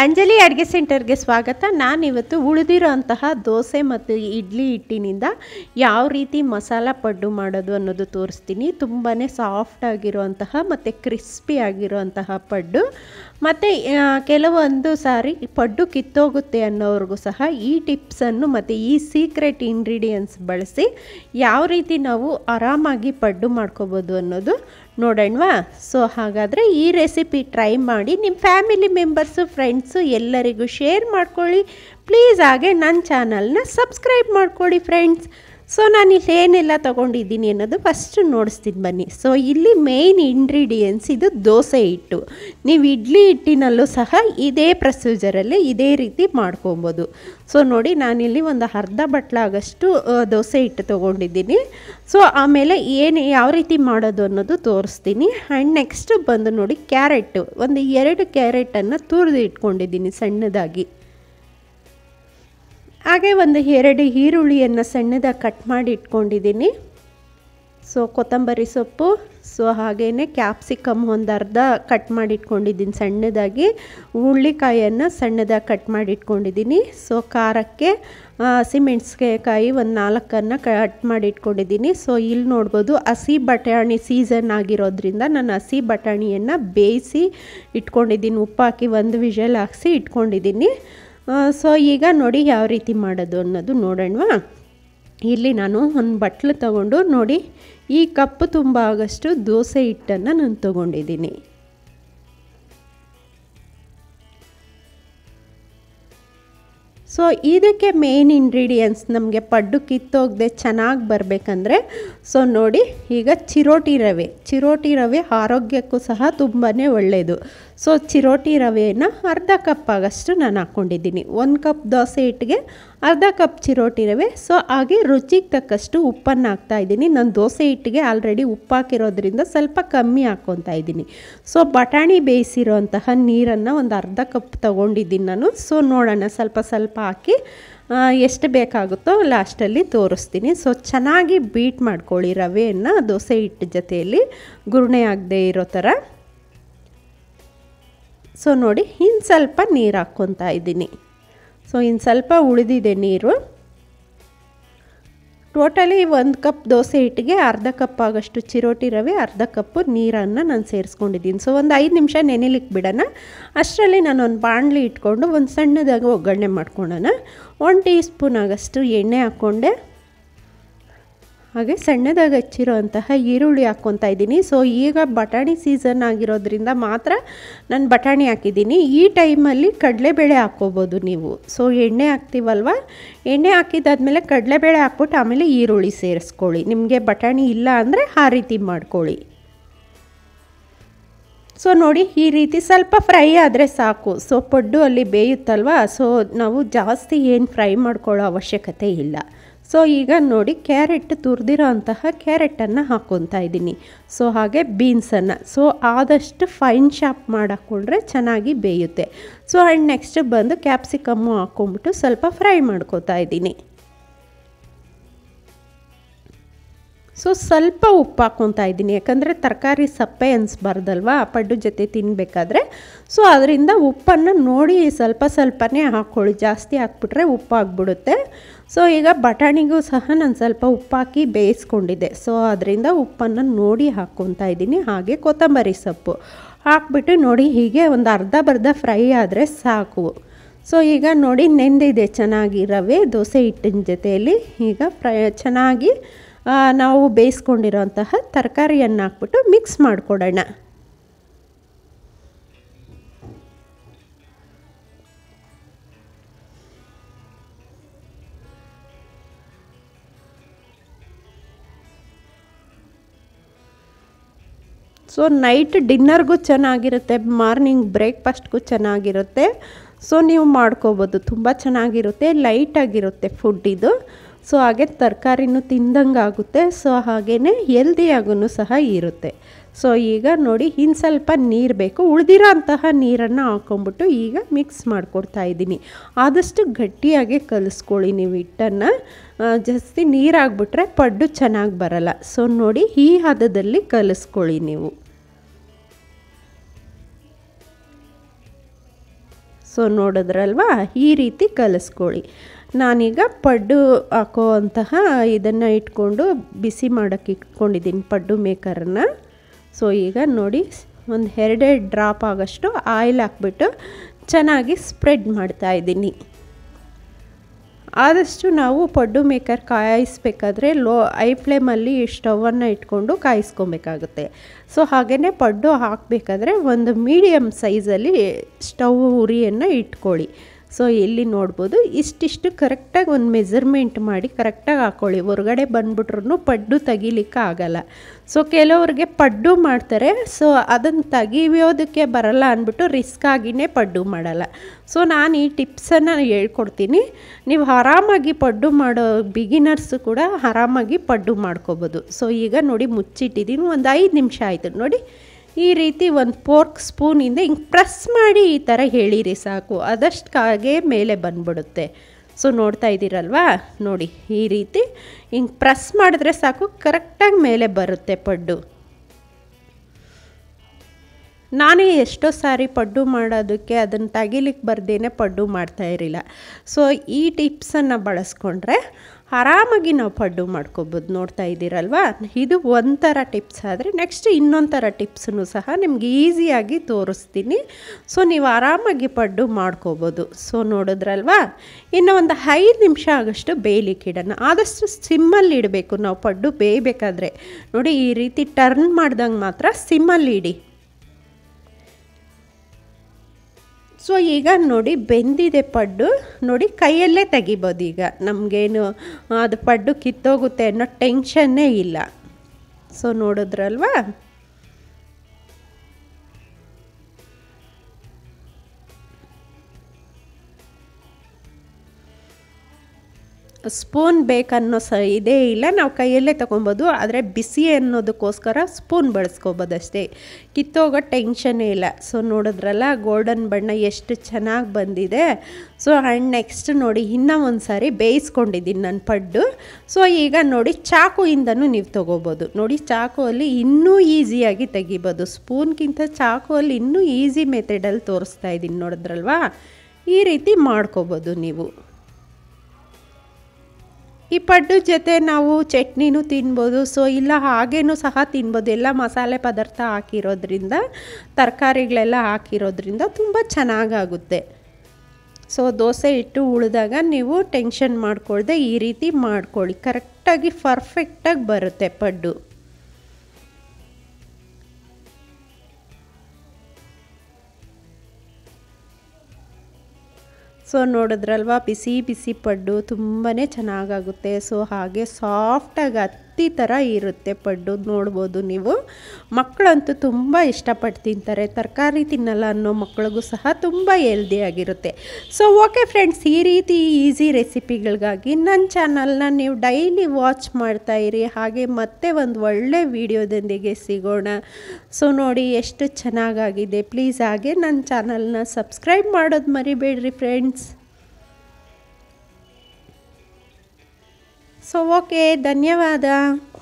ಅಂಜಲಿ ಅಡುಗೆ ಸೆಂಟರ್ಗೆ ಸ್ವಾಗತ. ನಾನಿವತ್ತು ಉಳಿದಿರೋಂತಹ ದೋಸೆ ಮತ್ತು ಇಡ್ಲಿ ಹಿಟ್ಟಿನಿಂದ ಯಾವ ರೀತಿ ಮಸಾಲ ಪಡ್ಡು ಮಾಡೋದು ಅನ್ನೋದು ತೋರಿಸ್ತೀನಿ. ತುಂಬಾ ಸಾಫ್ಟ್ ಆಗಿರುವಂತಹ ಮತ್ತು ಕ್ರಿಸ್ಪಿ ಆಗಿರುವಂತಹ ಪಡ್ಡು. ಮತ್ತು ಕೆಲವೊಂದು ಸಾರಿ ಪಡ್ಡು ಕಿತ್ತೋಗುತ್ತೆ ಅನ್ನೋರಿಗೂ ಸಹ ಈ ಟಿಪ್ಸನ್ನು ಮತ್ತು ಈ ಸೀಕ್ರೆಟ್ ಇಂಗ್ರೀಡಿಯೆಂಟ್ಸ್ ಬಳಸಿ ಯಾವ ರೀತಿ ನಾವು ಆರಾಮಾಗಿ ಪಡ್ಡು ಮಾಡ್ಕೋಬೋದು ಅನ್ನೋದು ನೋಡೋಣವಾ. ಸೊ ಹಾಗಾದರೆ ಈ ರೆಸಿಪಿ ಟ್ರೈ ಮಾಡಿ ನಿಮ್ಮ ಫ್ಯಾಮಿಲಿ ಮೆಂಬರ್ಸು, ಫ್ರೆಂಡ್ಸು ಎಲ್ಲರಿಗೂ ಶೇರ್ ಮಾಡ್ಕೊಳ್ಳಿ ಪ್ಲೀಸ್. ಹಾಗೆ ನನ್ನ ಚಾನಲ್ನ ಸಬ್ಸ್ಕ್ರೈಬ್ ಮಾಡ್ಕೊಳ್ಳಿ ಫ್ರೆಂಡ್ಸ್. ಸೊ ನಾನು ಇಲ್ಲಿ ಏನೆಲ್ಲ ತೊಗೊಂಡಿದ್ದೀನಿ ಅನ್ನೋದು ಫಸ್ಟು ನೋಡಿಸ್ತೀನಿ ಬನ್ನಿ. ಸೊ ಇಲ್ಲಿ ಮೇಯ್ನ್ ಇಂಗ್ರೀಡಿಯೆಂಟ್ಸ್ ಇದು ದೋಸೆ ಹಿಟ್ಟು. ನೀವು ಇಡ್ಲಿ ಹಿಟ್ಟಿನಲ್ಲೂ ಸಹ ಇದೇ ಪ್ರೊಸೀಜರಲ್ಲಿ ಇದೇ ರೀತಿ ಮಾಡ್ಕೊಬೋದು. ಸೊ ನೋಡಿ, ನಾನಿಲ್ಲಿ ಒಂದು ಅರ್ಧ ಬಟ್ಲಾಗಷ್ಟು ದೋಸೆ ಹಿಟ್ಟು ತೊಗೊಂಡಿದ್ದೀನಿ. ಸೊ ಆಮೇಲೆ ಯಾವ ರೀತಿ ಮಾಡೋದು ಅನ್ನೋದು ತೋರಿಸ್ತೀನಿ. ಆ್ಯಂಡ್ ನೆಕ್ಸ್ಟ್ ಬಂದು ನೋಡಿ, ಕ್ಯಾರೆಟು ಒಂದು 2 ಕ್ಯಾರೆಟನ್ನು ತುರಿದು ಇಟ್ಕೊಂಡಿದ್ದೀನಿ ಸಣ್ಣದಾಗಿ. ಹಾಗೆ ಒಂದು 2 ಈರುಳ್ಳಿಯನ್ನು ಸಣ್ಣದಾಗಿ ಕಟ್ ಮಾಡಿ ಇಟ್ಕೊಂಡಿದ್ದೀನಿ. ಸೊ ಕೊತ್ತಂಬರಿ ಸೊಪ್ಪು, ಸೊ ಹಾಗೆಯೇ ಕ್ಯಾಪ್ಸಿಕಮ್ ಒಂದು ಅರ್ಧ ಕಟ್ ಮಾಡಿ ಇಟ್ಕೊಂಡಿದ್ದೀನಿ ಸಣ್ಣದಾಗಿ. ಹುಳ್ಳಿಕಾಯನ್ನು ಸಣ್ಣದಾಗಿ ಕಟ್ ಮಾಡಿ ಇಟ್ಕೊಂಡಿದ್ದೀನಿ. ಸೊ ಖಾರಕ್ಕೆ ಹಸಿಮೆಣಸಿನಕಾಯಿ ಒಂದು 4 ಕಟ್ ಮಾಡಿ ಇಟ್ಕೊಂಡಿದ್ದೀನಿ. ಸೊ ಇಲ್ಲಿ ನೋಡ್ಬೋದು, ಹಸಿ ಬಟಾಣಿ ಸೀಸನ್ ಆಗಿರೋದ್ರಿಂದ ನಾನು ಹಸಿ ಬಟಾಣಿಯನ್ನು ಬೇಯಿಸಿ ಇಟ್ಕೊಂಡಿದ್ದೀನಿ. ಉಪ್ಪು ಹಾಕಿ 1 ವಿಷಲ್ ಹಾಕಿಸಿ ಇಟ್ಕೊಂಡಿದ್ದೀನಿ. ಸೊ ಈಗ ನೋಡಿ ಯಾವ ರೀತಿ ಮಾಡೋದು ಅನ್ನೋದು ನೋಡೋಣವಾ. ಇಲ್ಲಿ ನಾನು ಒಂದು ಬಟ್ಲು ತಗೊಂಡು ನೋಡಿ, ಈ ಕಪ್ಪು ತುಂಬ ಆಗೋಷ್ಟು ದೋಸೆ ಹಿಟ್ಟನ್ನು ನಾನು ತೊಗೊಂಡಿದ್ದೀನಿ. ಸೊ ಇದಕ್ಕೆ ಮೇನ್ ಇಂಗ್ರೀಡಿಯೆಂಟ್ಸ್ ನಮಗೆ ಪಡ್ಡು ಕಿತ್ತೋಗದೆ ಚೆನ್ನಾಗಿ ಬರಬೇಕಂದ್ರೆ, ಸೊ ನೋಡಿ ಈಗ ಚಿರೋಟಿ ರವೆ ಆರೋಗ್ಯಕ್ಕೂ ಸಹ ತುಂಬಾ ಒಳ್ಳೆಯದು. ಸೊ ಚಿರೋಟಿ ರವೆಯನ್ನು ಅರ್ಧ ಕಪ್ ಆಗಷ್ಟು ನಾನು ಹಾಕ್ಕೊಂಡಿದ್ದೀನಿ. 1 ಕಪ್ ದೋಸೆ ಹಿಟ್ಟಿಗೆ ಅರ್ಧ ಕಪ್ ಚಿರೋಟಿ ರವೆ. ಸೊ ಹಾಗೆ ರುಚಿಗೆ ತಕ್ಕಷ್ಟು ಉಪ್ಪನ್ನು ಹಾಕ್ತಾಯಿದ್ದೀನಿ. ನಾನು ದೋಸೆ ಹಿಟ್ಟಿಗೆ ಆಲ್ರೆಡಿ ಉಪ್ಪು ಹಾಕಿರೋದ್ರಿಂದ ಸ್ವಲ್ಪ ಕಮ್ಮಿ ಹಾಕ್ಕೊತಾ ಇದ್ದೀನಿ. ಸೊ ಬಟಾಣಿ ಬೇಯಿಸಿರೋಂತಹ ನೀರನ್ನು ಒಂದು ಅರ್ಧ ಕಪ್ ತೊಗೊಂಡಿದ್ದೀನಿ ನಾನು. ಸೊ ನೋಡೋಣ, ಸ್ವಲ್ಪ ಹಾಕಿ ಎಷ್ಟು ಬೇಕಾಗುತ್ತೋ ಲಾಸ್ಟಲ್ಲಿ ತೋರಿಸ್ತೀನಿ. ಸೊ ಚೆನ್ನಾಗಿ ಬೀಟ್ ಮಾಡ್ಕೊಳ್ಳಿ ರವೆಯನ್ನು ದೋಸೆ ಹಿಟ್ಟು ಜೊತೆಯಲ್ಲಿ, ಗುರುಣೆ ಆಗದೆ ಇರೋ ಥರ. ಸೊ ನೋಡಿ, ಇನ್ನು ಸ್ವಲ್ಪ ನೀರು ಹಾಕ್ಕೊತಾ ಇದ್ದೀನಿ. ಸೊ ಇನ್ನು ಸ್ವಲ್ಪ ಉಳಿದಿದೆ ನೀರು. ಟೋಟಲಿ 1 ಕಪ್ ದೋಸೆ ಹಿಟ್ಟಿಗೆ ಅರ್ಧ ಕಪ್ ಆಗೋಷ್ಟು ಚಿರೋಟಿ ರವೆ, ಅರ್ಧ ಕಪ್ಪು ನೀರನ್ನು ನಾನು ಸೇರಿಸ್ಕೊಂಡಿದ್ದೀನಿ. ಸೊ ಒಂದು 5 ನಿಮಿಷ ನೆನೆಲಿಕ್ಕೆ ಬಿಡೋಣ. ಅಷ್ಟರಲ್ಲಿ ನಾನು ಒಂದು ಬಾಣಲಿ ಇಟ್ಕೊಂಡು ಒಂದು ಸಣ್ಣದಾಗಿ ಒಗ್ಗರಣೆ ಮಾಡ್ಕೊಳ್ಳೋಣ. 1 ಟೀ ಸ್ಪೂನ್ ಆಗಷ್ಟು ಎಣ್ಣೆ ಹಾಕ್ಕೊಂಡೆ. ಹಾಗೆ ಸಣ್ಣದಾಗಿ ಹಚ್ಚಿರೋಂತಹ ಈರುಳ್ಳಿ ಹಾಕ್ಕೊತಾ ಇದ್ದೀನಿ. ಸೊ ಈಗ ಬಟಾಣಿ ಸೀಸನ್ ಆಗಿರೋದ್ರಿಂದ ಮಾತ್ರ ನಾನು ಬಟಾಣಿ ಹಾಕಿದ್ದೀನಿ. ಈ ಟೈಮಲ್ಲಿ ಕಡಲೆಬೇಳೆ ಹಾಕ್ಕೋಬೋದು ನೀವು. ಸೊ ಎಣ್ಣೆ ಹಾಕ್ತೀವಲ್ವ, ಎಣ್ಣೆ ಹಾಕಿದ್ದಾದಮೇಲೆ ಕಡಲೆಬೇಳೆ ಹಾಕ್ಬಿಟ್ಟು ಆಮೇಲೆ ಈರುಳ್ಳಿ ಸೇರಿಸ್ಕೊಳ್ಳಿ. ನಿಮಗೆ ಬಟಾಣಿ ಇಲ್ಲ ಅಂದರೆ ಆ ರೀತಿ ಮಾಡ್ಕೊಳ್ಳಿ. ಸೊ ನೋಡಿ, ಈ ರೀತಿ ಸ್ವಲ್ಪ ಫ್ರೈ ಆದರೆ ಸಾಕು. ಸೊ ಪಡ್ಡು ಅಲ್ಲಿ ಬೇಯುತ್ತಲ್ವ, ಸೊ ನಾವು ಜಾಸ್ತಿ ಏನು ಫ್ರೈ ಮಾಡ್ಕೊಳ್ಳೋ ಅವಶ್ಯಕತೆ ಇಲ್ಲ. ಸೊ ಈಗ ನೋಡಿ, ಕ್ಯಾರೆಟ್ ತುರಿದಿರೋ ಅಂತಹ ಕ್ಯಾರೆಟನ್ನು ಹಾಕ್ಕೊತಾ ಇದ್ದೀನಿ. ಸೊ ಹಾಗೆ ಬೀನ್ಸನ್ನು ಸೊ ಆದಷ್ಟು ಫೈನ್ ಶಾಪ್ ಮಾಡಿ ಹಾಕ್ಕೊಂಡ್ರೆ ಚೆನ್ನಾಗಿ ಬೇಯುತ್ತೆ. ಸೊ ಆ್ಯಂಡ್ ನೆಕ್ಸ್ಟ್ ಬಂದು ಕ್ಯಾಪ್ಸಿಕಮ್ಮು ಹಾಕ್ಕೊಂಬಿಟ್ಟು ಸ್ವಲ್ಪ ಫ್ರೈ ಮಾಡ್ಕೊತಾ ಇದ್ದೀನಿ. ಸೊ ಸ್ವಲ್ಪ ಉಪ್ಪು ಹಾಕ್ಕೊತಾ ಇದ್ದೀನಿ, ಯಾಕಂದರೆ ತರಕಾರಿ ಸಪ್ಪೆ ಅನಿಸ್ಬಾರ್ದಲ್ವ ಪಡ್ಡು ಜೊತೆ ತಿನ್ನಬೇಕಾದ್ರೆ. ಸೊ ಅದರಿಂದ ಉಪ್ಪನ್ನು ನೋಡಿ ಸ್ವಲ್ಪನೇ ಹಾಕ್ಕೊಳ್ಳಿ. ಜಾಸ್ತಿ ಹಾಕ್ಬಿಟ್ರೆ ಉಪ್ಪು ಆಗಿಬಿಡುತ್ತೆ. ಸೊ ಈಗ ಬಟಾಣಿಗೂ ಸಹ ನಾನು ಸ್ವಲ್ಪ ಉಪ್ಪು ಹಾಕಿ ಬೇಯಿಸ್ಕೊಂಡಿದ್ದೆ. ಸೊ ಅದರಿಂದ ಉಪ್ಪನ್ನು ನೋಡಿ ಹಾಕ್ಕೊತಾ ಇದ್ದೀನಿ. ಹಾಗೆ ಕೊತ್ತಂಬರಿ ಸೊಪ್ಪು ಹಾಕ್ಬಿಟ್ಟು ನೋಡಿ, ಹೀಗೆ ಒಂದು ಅರ್ಧ ಫ್ರೈ ಆದರೆ ಸಾಕು. ಸೊ ಈಗ ನೋಡಿ, ನೆಂದಿದೆ ಚೆನ್ನಾಗಿ ರವೆ ದೋಸೆ ಹಿಟ್ಟಿನ ಜೊತೆಯಲ್ಲಿ. ಈಗ ಚೆನ್ನಾಗಿ ನಾವು ಬೇಯಿಸ್ಕೊಂಡಿರೋಂತಹ ತರಕಾರಿಯನ್ನು ಹಾಕ್ಬಿಟ್ಟು ಮಿಕ್ಸ್ ಮಾಡಿಕೊಡೋಣ. ಸೊ ನೈಟ್ ಡಿನ್ನರ್ಗೂ ಚೆನ್ನಾಗಿರುತ್ತೆ, ಮಾರ್ನಿಂಗ್ ಬ್ರೇಕ್ಫಾಸ್ಟ್ಗೂ ಚೆನ್ನಾಗಿರುತ್ತೆ. ಸೊ ನೀವು ಮಾಡ್ಕೋಬೋದು, ತುಂಬ ಚೆನ್ನಾಗಿರುತ್ತೆ, ಲೈಟಾಗಿರುತ್ತೆ ಫುಡ್ ಇದು. ಸೊ ಹಾಗೆ ತರಕಾರಿನೂ ತಿಂದಂಗೆ ಆಗುತ್ತೆ. ಸೊ ಹಾಗೆಯೇ ಹೆಲ್ದಿಯಾಗೂ ಸಹ ಇರುತ್ತೆ. ಸೊ ಈಗ ನೋಡಿ, ಇನ್ನು ಸ್ವಲ್ಪ ನೀರು ಬೇಕು. ಉಳಿದಿರೋ ಅಂತಹ ನೀರನ್ನು ಹಾಕ್ಕೊಂಬಿಟ್ಟು ಈಗ ಮಿಕ್ಸ್ ಮಾಡಿಕೊಡ್ತಾ ಇದ್ದೀನಿ. ಆದಷ್ಟು ಗಟ್ಟಿಯಾಗಿ ಕಲಿಸ್ಕೊಳ್ಳಿ ನೀವು ಹಿಟ್ಟನ್ನು. ಜಾಸ್ತಿ ನೀರಾಗ್ಬಿಟ್ರೆ ಪಡ್ಡು ಚೆನ್ನಾಗಿ ಬರಲ್ಲ. ಸೊ ನೋಡಿ, ಈ ಹದದಲ್ಲಿ ಕಲಿಸ್ಕೊಳ್ಳಿ ನೀವು. ಸೊ ನೋಡಿದ್ರಲ್ವಾ, ಈ ರೀತಿ ಕಲಿಸ್ಕೊಳ್ಳಿ. ನಾನೀಗ ಪಡ್ಡು ಹಾಕೋ ಅಂತಹ ಇದನ್ನು ಇಟ್ಕೊಂಡು ಬಿಸಿ ಮಾಡೋಕ್ಕೆ ಇಟ್ಕೊಂಡಿದ್ದೀನಿ ಪಡ್ಡು ಮೇಕರನ್ನು. ಸೊ ಈಗ ನೋಡಿ, ಒಂದು 2 ಡ್ರಾಪ್ ಆಗೋಷ್ಟು ಆಯಿಲ್ ಹಾಕ್ಬಿಟ್ಟು ಚೆನ್ನಾಗಿ ಸ್ಪ್ರೆಡ್ ಮಾಡ್ತಾಯಿದ್ದೀನಿ. ಆದಷ್ಟು ನಾವು ಪಡ್ಡು ಮೇಕರ್ ಕಾಯಿಸ್ಬೇಕಾದ್ರೆ ಐ ಫ್ಲೇಮಲ್ಲಿ ಸ್ಟವನ್ನು ಇಟ್ಕೊಂಡು ಕಾಯಿಸ್ಕೊಬೇಕಾಗುತ್ತೆ. ಸೊ ಹಾಗೆಯೇ ಪಡ್ಡು ಹಾಕಬೇಕಾದ್ರೆ ಒಂದು ಮೀಡಿಯಮ್ ಸೈಜಲ್ಲಿ ಸ್ಟವ್ ಉರಿಯನ್ನು ಇಟ್ಕೊಳ್ಳಿ. ಸೊ ಇಲ್ಲಿ ನೋಡ್ಬೋದು, ಇಷ್ಟಿಷ್ಟು ಕರೆಕ್ಟಾಗಿ ಒಂದು ಮೆಜರ್ಮೆಂಟ್ ಮಾಡಿ ಕರೆಕ್ಟಾಗಿ ಹಾಕ್ಕೊಳ್ಳಿ. ಹೊರಗಡೆ ಬಂದ್ಬಿಟ್ರೂ ಪಡ್ಡು ತೆಗಿಲಿಕ್ಕೆ ಆಗಲ್ಲ. ಸೊ ಕೆಲವ್ರಿಗೆ ಪಡ್ಡು ಮಾಡ್ತಾರೆ, ಸೊ ಅದನ್ನು ತೆಗಿಯೋದಕ್ಕೆ ಬರಲ್ಲ ಅಂದ್ಬಿಟ್ಟು ರಿಸ್ಕ್ ಆಗಿಯೇ ಪಡ್ಡು ಮಾಡಲ್ಲ. ಸೊ ನಾನು ಈ ಟಿಪ್ಸನ್ನು ಹೇಳ್ಕೊಡ್ತೀನಿ. ನೀವು ಆರಾಮಾಗಿ ಪಡ್ಡು ಮಾಡೋ ಬಿಗಿನರ್ಸು ಕೂಡ ಆರಾಮಾಗಿ ಪಡ್ಡು ಮಾಡ್ಕೋಬೋದು. ಸೊ ಈಗ ನೋಡಿ, ಮುಚ್ಚಿಟ್ಟಿದ್ದೀನಿ. ಒಂದು 5 ನಿಮಿಷ ಆಯಿತು ನೋಡಿ. ಈ ರೀತಿ ಒಂದು ಫೋರ್ಕ್ ಸ್ಪೂನಿಂದ ಹಿಂಗೆ ಪ್ರೆಸ್ ಮಾಡಿ ಈ ಥರ ಹೇಳಿರಿ ಸಾಕು, ಅದಷ್ಟಕ್ಕಾಗೆ ಮೇಲೆ ಬಂದ್ಬಿಡುತ್ತೆ. ಸೊ ನೋಡ್ತಾ ಇದ್ದೀರಲ್ವಾ, ನೋಡಿ ಈ ರೀತಿ ಹಿಂಗೆ ಪ್ರೆಸ್ ಮಾಡಿದ್ರೆ ಸಾಕು, ಕರೆಕ್ಟಾಗಿ ಮೇಲೆ ಬರುತ್ತೆ ಪಡ್ಡು. ನಾನೇ ಎಷ್ಟೋ ಸಾರಿ ಪಡ್ಡು ಮಾಡೋದಕ್ಕೆ ಅದನ್ನು ತೆಗಿಲಿಕ್ಕೆ ಬರ್ದೇನೆ ಪಡ್ಡು ಮಾಡ್ತಾ ಇರಲಿಲ್ಲ. ಸೊ ಈ ಟಿಪ್ಸನ್ನು ಬಳಸ್ಕೊಂಡ್ರೆ ಆರಾಮಾಗಿ ನಾವು ಪಡ್ಡು ಮಾಡ್ಕೊಬೋದು. ನೋಡ್ತಾ ಇದ್ದೀರಲ್ವಾ, ಇದು ಒಂಥರ ಟಿಪ್ಸ್ ಆದರೆ ನೆಕ್ಸ್ಟ್ ಇನ್ನೊಂದು ಥರ ಟಿಪ್ಸನ್ನು ಸಹ ನಿಮ್ಗೆ ಈಸಿಯಾಗಿ ತೋರಿಸ್ತೀನಿ. ಸೊ ನೀವು ಆರಾಮಾಗಿ ಪಡ್ಡು ಮಾಡ್ಕೋಬೋದು. ಸೊ ನೋಡಿದ್ರಲ್ವಾ, ಇನ್ನು ಒಂದು 5 ನಿಮಿಷ ಆಗೋಷ್ಟು ಬೇಯಲಿಕ್ಕೆ ಇಡೋಣ. ಆದಷ್ಟು ಸಿಮ್ಮಲ್ಲಿ ಇಡಬೇಕು ನಾವು ಪಡ್ಡು ಬೇಯಬೇಕಾದ್ರೆ. ನೋಡಿ ಈ ರೀತಿ ಟರ್ನ್ ಮಾಡ್ದಂಗೆ ಮಾತ್ರ ಸಿಮ್ಮಲ್ಲಿ ಇಡಿ. ಸೊ ಈಗ ನೋಡಿ ಬೆಂದಿದೆ ಪಡ್ಡು. ನೋಡಿ ಕೈಯಲ್ಲೇ ತೆಗಿಬೋದು. ಈಗ ನಮಗೇನು ಅದು ಪಡ್ಡು ಕಿತ್ತೋಗುತ್ತೆ ಅನ್ನೋ ಟೆನ್ಷನ್ನೇ ಇಲ್ಲ. ಸೊ ನೋಡಿದ್ರಲ್ವಾ, ಸ್ಪೂನ್ ಬೇಕನ್ನೋ ಇದೇ ಇಲ್ಲ, ನಾವು ಕೈಯಲ್ಲೇ ತೊಗೊಬೋದು. ಆದರೆ ಬಿಸಿ ಅನ್ನೋದಕ್ಕೋಸ್ಕರ ಸ್ಪೂನ್ ಬಳಸ್ಕೊಬೋದು ಅಷ್ಟೇ, ಕಿತ್ತೋಗೋ ಟೆನ್ಷನ್ನೇ ಇಲ್ಲ. ಸೊ ನೋಡಿದ್ರಲ್ಲ, ಗೋಲ್ಡನ್ ಬಣ್ಣ ಎಷ್ಟು ಚೆನ್ನಾಗಿ ಬಂದಿದೆ. ಸೊ ಆ್ಯಂಡ್ ನೆಕ್ಸ್ಟ್ ನೋಡಿ, ಇನ್ನೂ ಒಂದು ಸಾರಿ ಬೇಯಿಸ್ಕೊಂಡಿದ್ದೀನಿ ನಾನು ಪಡ್ಡು. ಸೊ ಈಗ ನೋಡಿ, ಚಾಕುಯಿಂದನೂ ನೀವು ತೊಗೋಬೋದು. ನೋಡಿ ಚಾಕುವಲ್ಲಿ ಇನ್ನೂ ಈಸಿಯಾಗಿ ತೆಗಿಬೋದು. ಸ್ಪೂನ್ಗಿಂತ ಚಾಕುವಲ್ಲಿ ಇನ್ನೂ ಈಸಿ ಮೆಥಡಲ್ಲಿ ತೋರಿಸ್ತಾ ಇದ್ದೀನಿ. ನೋಡಿದ್ರಲ್ವಾ, ಈ ರೀತಿ ಮಾಡ್ಕೋಬೋದು ನೀವು. ಈ ಪಡ್ಡು ಜೊತೆ ನಾವು ಚಟ್ನಿನೂ ತಿನ್ಬೋದು. ಸೊ ಇಲ್ಲ ಹಾಗೇನೂ ಸಹ ತಿನ್ಬೋದು. ಎಲ್ಲ ಮಸಾಲೆ ಪದಾರ್ಥ ಹಾಕಿರೋದ್ರಿಂದ, ತರಕಾರಿಗಳೆಲ್ಲ ಹಾಕಿರೋದ್ರಿಂದ ತುಂಬ ಚೆನ್ನಾಗಾಗುತ್ತೆ. ಸೊ ದೋಸೆ ಹಿಟ್ಟು ಉಳಿದಾಗ ನೀವು ಟೆನ್ಷನ್ ಮಾಡ್ಕೊಳ್ದೆ ಈ ರೀತಿ ಮಾಡ್ಕೊಳ್ಳಿ, ಕರೆಕ್ಟಾಗಿ ಪರ್ಫೆಕ್ಟಾಗಿ ಬರುತ್ತೆ ಪಡ್ಡು. ಸೊ ನೋಡಿದ್ರಲ್ವ, ಬಿಸಿ ಬಿಸಿ ಪಡ್ಡು ತುಂಬಾ ಚೆನ್ನಾಗಾಗುತ್ತೆ. ಸೊ ಹಾಗೆ ಸಾಫ್ಟಾಗಿ ಹತ್ತಿ ಥರ ಇರುತ್ತೆ ಪಡ್ಡು. ನೋಡ್ಬೋದು ನೀವು. ಮಕ್ಕಳಂತೂ ತುಂಬ ಇಷ್ಟಪಟ್ಟು ತಿಂತಾರೆ. ತರಕಾರಿ ತಿನ್ನಲ್ಲ ಅನ್ನೋ ಮಕ್ಕಳಿಗೂ ಸಹ ತುಂಬ ಹೆಲ್ದಿಯಾಗಿರುತ್ತೆ. ಸೊ ಓಕೆ ಫ್ರೆಂಡ್ಸ್, ಈ ರೀತಿ ಈಸಿ ರೆಸಿಪಿಗಳಿಗಾಗಿ ನನ್ನ ಚಾನಲ್ನ ನೀವು ಡೈಲಿ ವಾಚ್ ಮಾಡ್ತಾಯಿರಿ. ಹಾಗೆ ಮತ್ತೆ ಒಂದು ಒಳ್ಳೆ ವಿಡಿಯೋದೊಂದಿಗೆ ಸಿಗೋಣ. ಸೊ ನೋಡಿ ಎಷ್ಟು ಚೆನ್ನಾಗಾಗಿದೆ. ಪ್ಲೀಸ್ ಹಾಗೆ ನನ್ನ ಚಾನಲ್ನ ಸಬ್ಸ್ಕ್ರೈಬ್ ಮಾಡೋದು ಮರಿಬೇಡ್ರಿ ಫ್ರೆಂಡ್ಸ್. ಸೊ ಓಕೆ, ಧನ್ಯವಾದ.